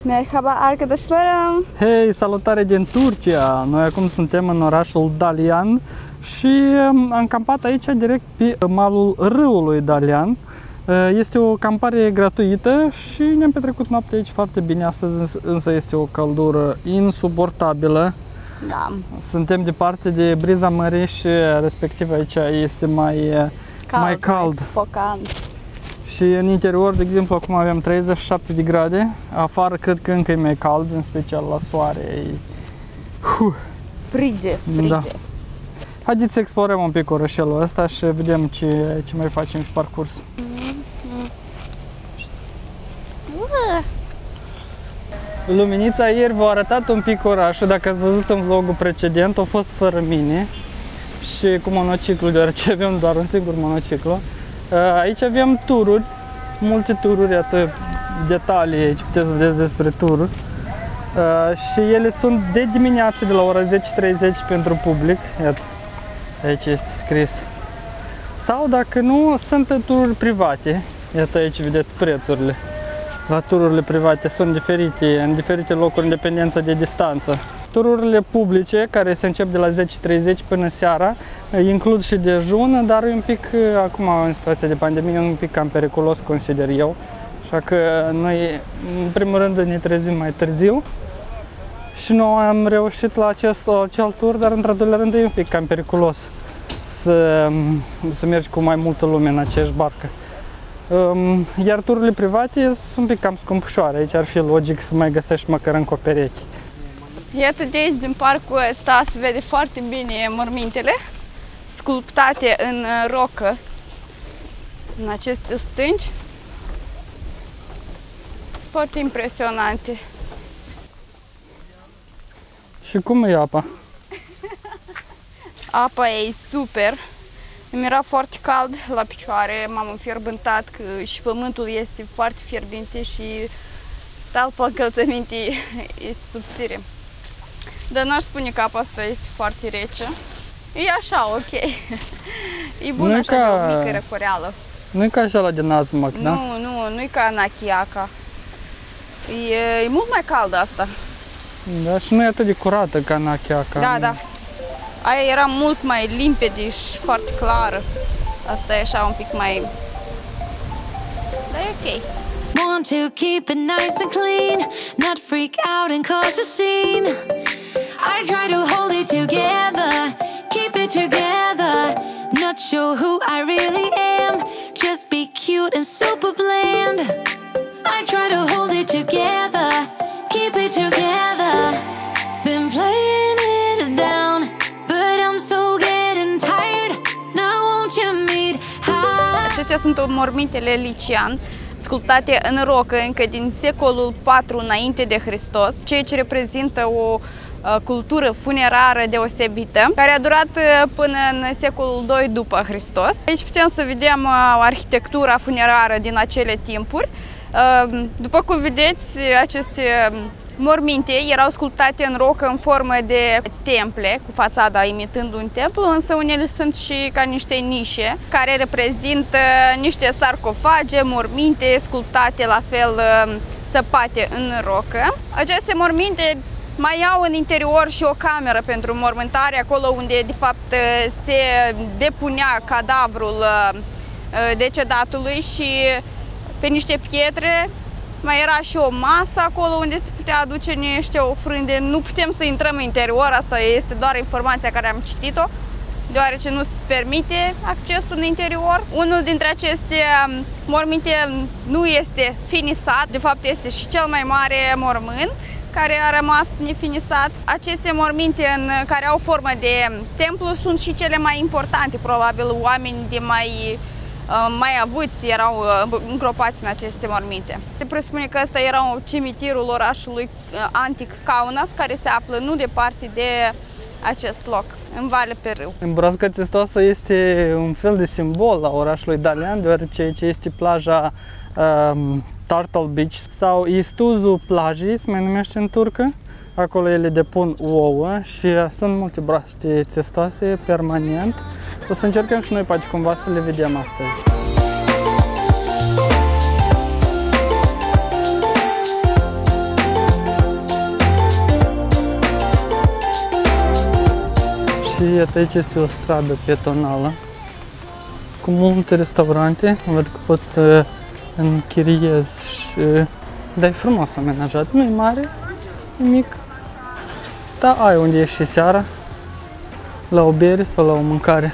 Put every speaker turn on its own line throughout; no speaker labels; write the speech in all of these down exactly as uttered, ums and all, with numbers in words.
Merhaba arkadaşlarım.
Hei, salutare din Turcia! Noi acum suntem în orașul Dalian și am campat aici direct pe malul râului Dalian. Este o campare gratuită și ne-am petrecut noaptea aici foarte bine. Astăzi însă este o căldură insuportabilă.
Da.
Suntem departe de briza mării și respectiv aici este mai cald. Mai cald.
Mai
și în interior, de exemplu, acum avem treizeci și șapte de grade. Afară cred că încă e mai cald, în special la soare. E... Huh.
Frige, frige. Da.
Haideți să explorăm un pic orășelul ăsta și vedem ce, ce mai facem pe parcurs.
Mm-hmm.
Uh. Luminița ieri v-a arătat un pic orașul, dacă ați văzut în vlogul precedent, a fost fără mine și cu monociclu, deoarece avem doar un singur monociclu. Aici avem tururi, multe tururi, iată detalii aici, puteți să vedeți despre tururi. Și ele sunt de dimineață, de la ora zece și treizeci pentru public, iată, aici este scris. Sau dacă nu, sunt tururi private, iată aici vedeți prețurile. La tururile private sunt diferite, în diferite locuri, în dependență de distanță. Tururile publice, care se încep de la zece și treizeci până seara, includ și dejun, dar e un pic, acum în situația de pandemie, un pic cam periculos, consider eu. Așa că noi, în primul rând, ne trezim mai târziu și noi am reușit la acest, la acel tur, dar într-al doilea rând e un pic cam periculos să, să mergi cu mai multă lume în aceeași barcă. Iar tururile private sunt un pic cam scumpușoare, aici ar fi logic să mai găsești măcar încă o pereche.
Iată de aici, din parcul ăsta, se vede foarte bine mormintele sculptate în rocă, în aceste stânci. Foarte impresionante.
Și cum e apa?
Apa e super. Îmi era foarte cald la picioare, m-am înfierbântat că și pământul este foarte fierbinte și talpa încălțămintii este subțire. Dar n-aș spune că apa asta este foarte rece. E așa, ok. E bun așa ca... de o mică răcoreală.
Nu-i ca așa la din Azmac, da?
Nu, nu, nu-i ca în Achiaca. E, e mult mai caldă asta.
Da, și nu e atât de curată ca în Achiaca.
Da, da. Aia era mult mai limpede și foarte clară. Asta e așa un pic mai... Dar e ok.
Want to keep it nice and clean, not freak out and cause a scene. I try to hold it together, keep it together. Not sure who I really am, just be cute and super bland. I try to hold it together, keep it together. Been playing it down, but I'm so getting tired. Now won't you meet high?
Acestea sunt mormintele Lician, sculptate în rocă încă din secolul patru înainte de Hristos, ceea ce reprezintă o uh, cultură funerară deosebită, care a durat uh, până în secolul doi după Hristos. Aici putem să vedem uh, arhitectura funerară din acele timpuri. Uh, după cum vedeți, aceste morminte erau sculptate în rocă în formă de temple, cu fațada imitând un templu, însă unele sunt și ca niște nișe, care reprezintă niște sarcofage, morminte sculptate la fel săpate în rocă. Aceste morminte mai au în interior și o cameră pentru mormântare, acolo unde de fapt se depunea cadavrul decedatului și pe niște pietre. Mai era și o masă acolo unde se putea aduce niște ofrânde. Nu putem să intrăm în interior, asta este doar informația care am citit-o, deoarece nu se permite accesul în interior. Unul dintre aceste morminte nu este finisat, de fapt este și cel mai mare mormânt care a rămas nefinisat. Aceste morminte în care au formă de templu sunt și cele mai importante, probabil oameni de mai mai avuți erau îngropați în aceste morminte. Se presupune că ăsta era cimitirul orașului antic Kaunas, care se află nu departe de acest loc, în Valea pe râu.
Broasca Testoasă este un fel de simbol a orașului Dalian, deoarece ce este plaja um, Turtle Beach sau Istuzu plajii, se mai numește în turcă. Acolo ele depun ouă și sunt multe broasce testoase permanent. O să încercăm și noi poate cumva să le vedem astăzi. Și iată, aici este o stradă pietonală cu multe restaurante. Văd că poți să închiriezi și... Dar e frumos amenajat, nu e mare, e mic. Dar ai unde ieși și seara, la o bere sau la o mâncare.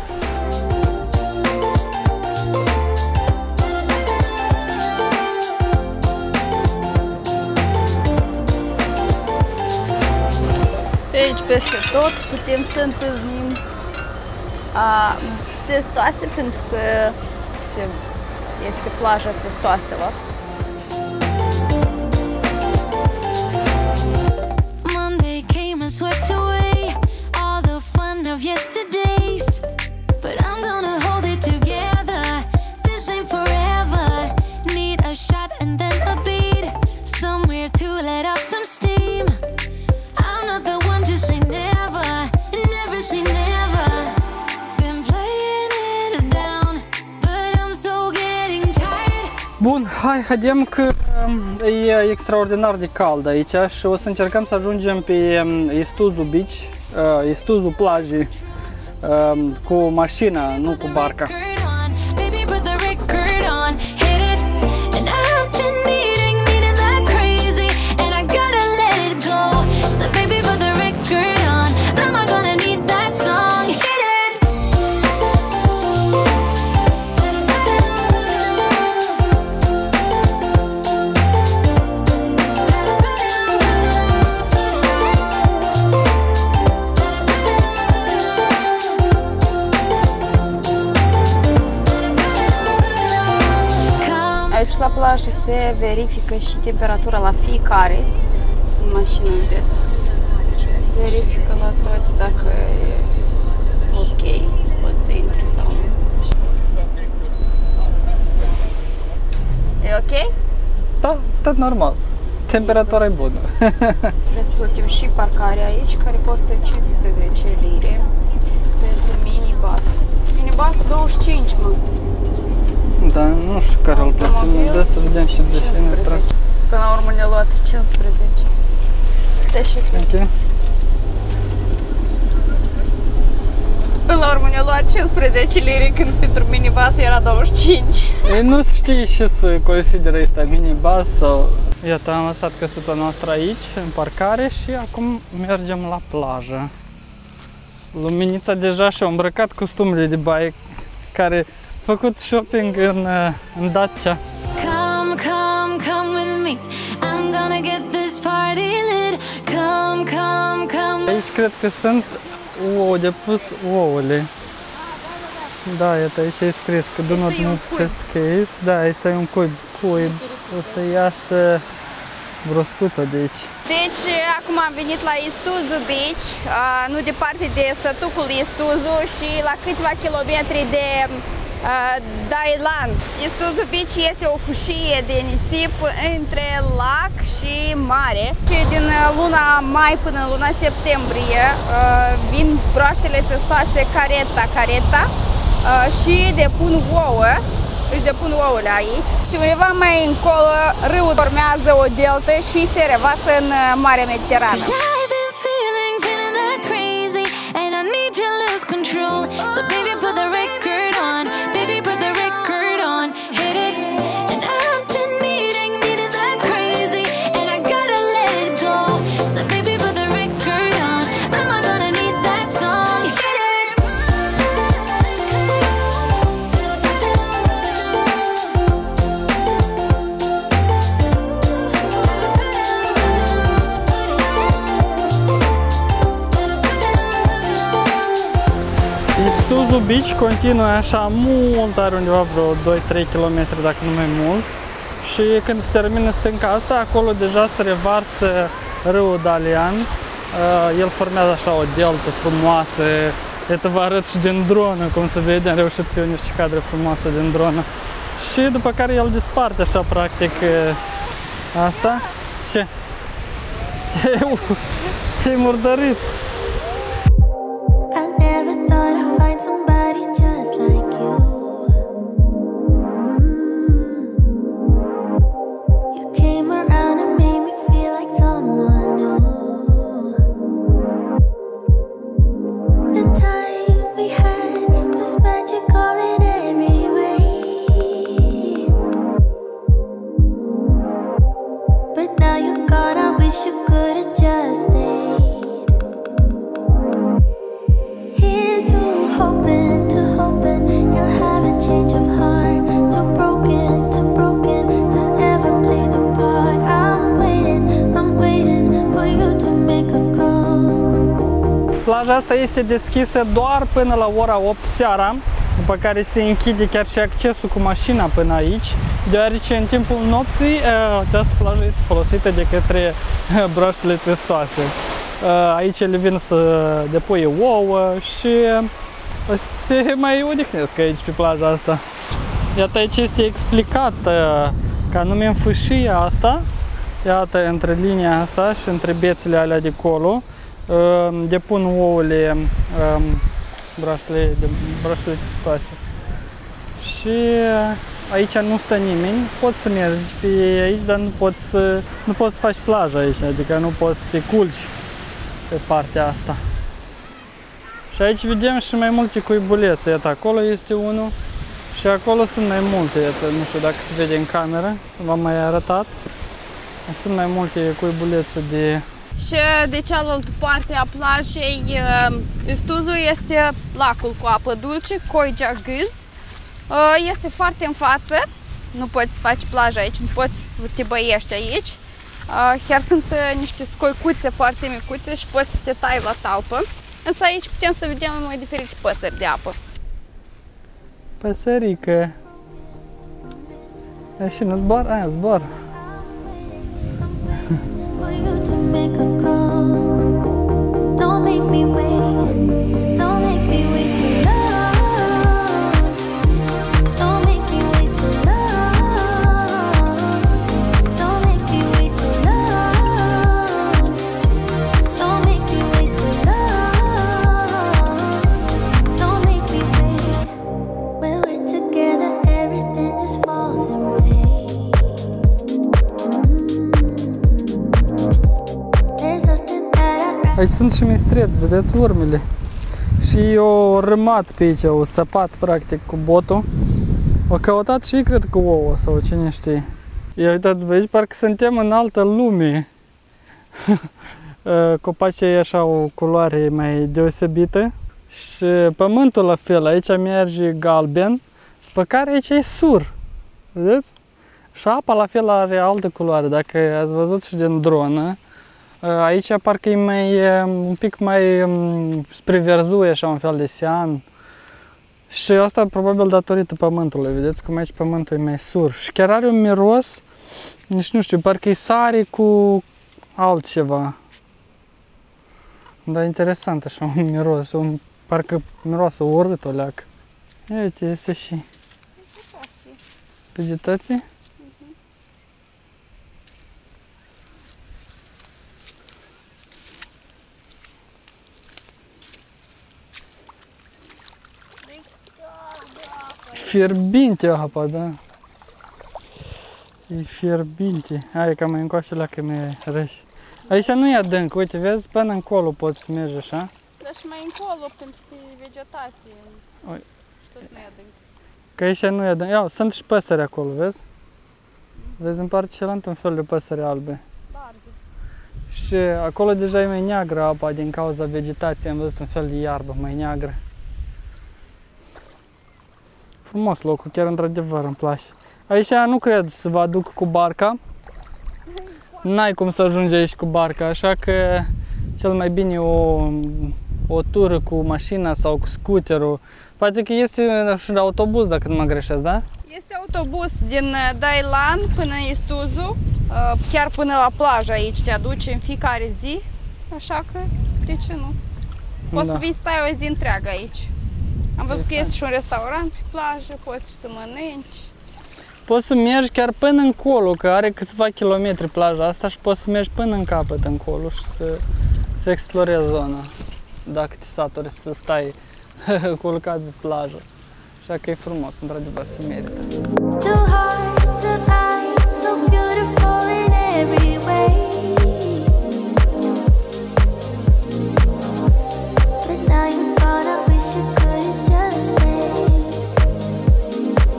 Aici peste tot putem să întâlnim a, țestoase, pentru că se, este plaja țestoaselor.
Monday came and swept away all the fun of yesterdays, but I'm gonna hold it together. This ain't forever. Need a shot and then a beat, somewhere to let off some steam. I'm not the one to say never, never say never. Been playing it down, but I'm so getting tired.
Bun, hai, haidem că e extraordinar de cald aici și o să încercăm să ajungem pe Istuzu Beach, Istuzu plajii, cu mașina, nu cu barca.
Baby, put the record on, hit it, and I've been needing, needing that crazy, and I gotta let it go. So baby, put the record on, am I gonna need that song? Hit it.
Aici la plajă se verifică și temperatura la fiecare în mașină, vedeți. Verifică la toți dacă e ok, poți să intri sau nu. E ok?
Da, tot normal. Temperatura e bună.
Desplătim și parcarea aici, care costă cincisprezece lire pentru minibus. Minibus douăzeci și cinci, mă.
Da, nu știu care îl plătim, dă să vedem și de ce ne tras.
Până la urmă ne-a luat cincisprezece. Deși
Ok.
Până la urmă ne-a luat cincisprezece lire, când pentru minibus era douăzeci și cinci.
Ei, nu știi și să consideră asta minibus sau... Iată, am lăsat căsuța noastră aici, în parcare, și acum mergem la plajă. Luminița deja și-a îmbrăcat costumele de baie, care a făcut shopping în, în Dacia.
Come, come, come with me. I'm gonna get this party lit. Come, come, come.
Aici cred că sunt ouă de pus ouăle. Da, iată, aici e scris că do not move chest case. Da, este un cuib. cuib. O să iasă broscuța de aici.
Deci, acum am venit la Istuzu Beach, nu departe de sătucul Istuzu și la câțiva kilometri de Dailan. Istuzu Beach este o fâșie de nisip între lac și mare. Și din luna mai până în luna septembrie vin broaștele țestoase careta, careta și depun ouă. Își depun ouăle aici și undeva mai încolo râul formează o deltă și se revarsă în Marea Mediterană.
Istuzu Beach continuă așa mult, are undeva vreo doi trei kilometri, dacă nu mai mult. Și când se termină stânca asta, acolo deja se revarsă râul Dalian. El formează așa o deltă frumoasă. Iată, vă arăt și din dronă, cum se vede, am reușit să iau niște cadre frumoase din dronă. Și după care el disparte așa, practic, asta. Ce? Te-ai murdărit!
The gone, I wish you could have just stayed. Here's to hoping, to hoping you'll have a change of heart. Too broken, too broken to ever play the part. I'm waiting, I'm waiting for you to make a call.
Plaja asta este deschisă doar până la ora opt seara, după care se închide chiar și accesul cu mașina până aici, deoarece în timpul nopții această plajă este folosită de către broaștele testoase. Aici le vin să depuie ouă și se mai odihnesc aici pe plaja asta. Iată, aici este explicat că anume în fâșia asta, iată, între linia asta și între bețele alea de colo, depun ouăle broaștele, broaștele testoase. Și aici nu stă nimeni, poți să mergi pe aici, dar nu poți să, nu poți să faci plajă aici, adică nu poți să te culci pe partea asta. Și aici vedem și mai multe cuibulețe, iată, acolo este unul și acolo sunt mai multe, iată, nu știu dacă se vede în cameră, v-am mai arătat. Sunt mai multe cuibulețe de...
Și de cealaltă parte a plajei, Istuzul, este lacul cu apă dulce, Coigea Gâz. Este foarte în față, nu poți să faci plajă aici, nu poți să te băiești aici. Chiar sunt niște scoicuțe foarte micuțe și poți să te tai la talpă. Însă aici putem să vedem mai diferite păsări de apă.
Păsărică. Și nu zboară? Aia, zboară.
Don't make me wait, don't make me wait too long. Don't make me wait too long. Don't make me wait too long. Don't make me wait too long. Don't make me wait. When we're together, everything just falls in place. There's nothing that I...
Aici sunt și mistreți, vedeți urmele. Și o rămat pe aici, o săpat practic cu botul. O căutat și cred că ouă sau cine știe. Ia uitați-vă aici, parcă suntem în altă lume. Copacii ai așa o culoare mai deosebită. Și pământul la fel, aici merge galben, pe care aici e sur. Vedeți? Și apa la fel are altă culoare, dacă ați văzut și din dronă. Aici parcă e mai, un pic mai spre verzui, așa un fel de sean. Și asta probabil datorită pământului, vedeți cum aici pământul e mai sur. Și chiar are un miros, nici nu știu, parcă e sare cu altceva. Dar interesant așa un miros, un, parcă miroasă urât o leacă. Ia uite, este și vegetație. Fierbinte apa, da. E fierbinte. Hai că mai încoace la că mi-e răși. Aici nu e adânc, uite, vezi, până încolo poți să mergi așa.
Dar și mai încolo, pentru vegetație.
Oi.
Tot nu e adânc.
Că aici nu e adânc. Ia, sunt și păsări acolo, vezi? Vezi în partea cealaltă un fel de păsări albe.
Barze.
Și acolo deja e mai neagră apa din cauza vegetației, am văzut un fel de iarbă mai neagră. Frumos locul, chiar într-adevăr îmi place. Aici nu cred să vă aduc cu barca. N-ai cum să ajungi aici cu barca, așa că cel mai bine o, o tură cu mașina sau cu scooterul. Poate că este și autobuz, dacă nu mă greșesc, da?
Este autobuz din Dailan până în Istuzu, chiar până la plajă aici te aduce în fiecare zi, așa că de ce nu? Poți da. să vii stai o zi întreagă aici. Am văzut că este și un restaurant pe plajă, poți să mănânci.
Poți să mergi chiar până încolo, că are câțiva kilometri plaja asta și poți să mergi până în capăt încolo și să, să explorezi zona, dacă te saturi să stai culcat pe plajă. Așa că e frumos, într-adevăr, se merită.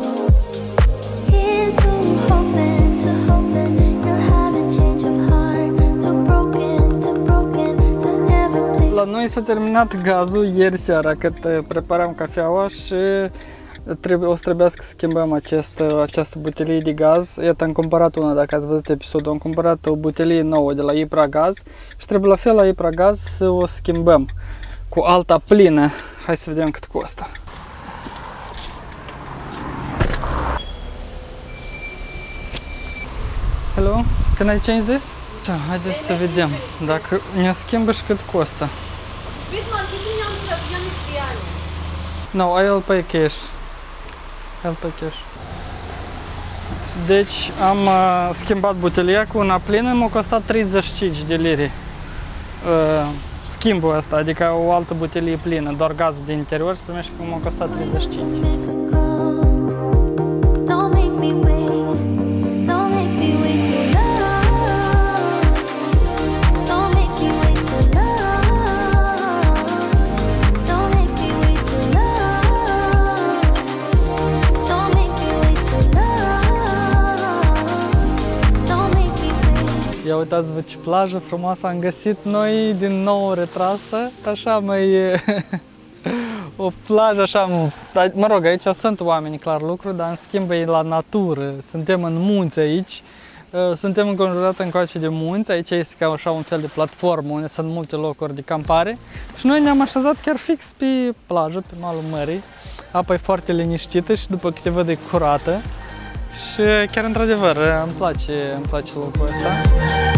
Here's to hoping, to hoping you'll have a change of heart.
Noi s-a terminat gazul ieri seara cât preparam cafeaua și trebuie, o să trebuiască să schimbăm acest, această butelie de gaz. Iată, am cumpărat una, dacă ați văzut episodul, am cumpărat o butelie nouă de la Ipragaz și trebuie la fel la Ipragaz să o schimbăm cu alta plină. Hai să vedem cât costă. Hello, can I change this? Da, haideți să vedem dacă ne schimbă și cât costă. No, I'll pay cash. I'll pay cash. Deci am uh, schimbat butelia cu una plină, m-a costat treizeci și cinci de lire. Uh, schimbul ăsta, adică o altă butelie plină, doar gazul din interior se primește că m-a costat treizeci și cinci. Ia uitați-vă ce plajă frumoasă am găsit noi, din nou retrasă, așa mai o plajă așa, mă rog, aici sunt oameni, clar lucru, dar în schimb e la natură, suntem în munți aici, suntem înconjurați încoace de munți, aici este ca așa un fel de platformă unde sunt multe locuri de campare și noi ne-am așezat chiar fix pe plajă, pe malul mării, apa e foarte liniștită și după câte văd e curată. Și chiar într-adevăr îmi place, îmi place locul ăsta.